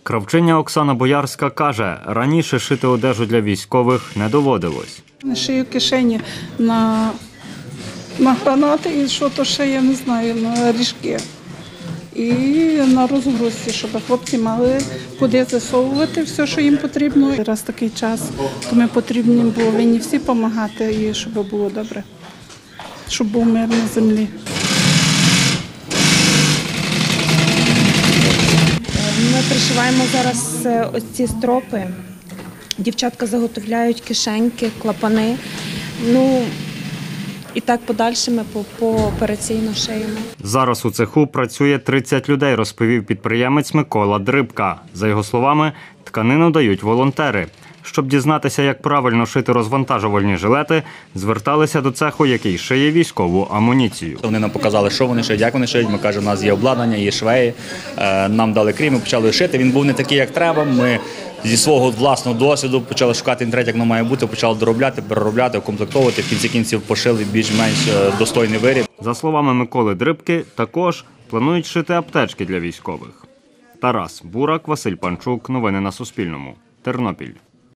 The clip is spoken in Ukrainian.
Кравчиня Оксана Боярська каже, раніше шити одежу для військових не доводилось. Шию кишені на гранати і що то ще, я не знаю, на ріжки. І на розгрузці, щоб хлопці мали куди засовувати все, що їм потрібно. Раз такий час, то ми повинні всі допомагати, і щоб було добре, щоб був мир на землі. Ми пришиваємо зараз ось ці стропи. Дівчатка заготовляють кишеньки, клапани. І так подальше ми поопераційно шиємо. Зараз у цеху працює 30 людей, розповів підприємець Микола Дрибка. За його словами, тканину дають волонтери. Щоб дізнатися, як правильно шити розвантажувальні жилети, зверталися до цеху, який шиє військову амуніцію. Вони нам показали, що вони шиють, як вони шиють. Ми кажемо, у нас є обладнання, є швеї. Нам дали крій, ми почали шити. Він був не такий, як треба. Ми зі свого власного досвіду почали шукати інтернет, як воно має бути, почали доробляти, переробляти, комплектовувати. В кінці кінців пошили більш-менш достойний виріб. За словами Миколи Дрибки, також планують шити аптечки для військових. Тарас Бурак, Василь Панчук. Новини на Суспільному. Тернопіль.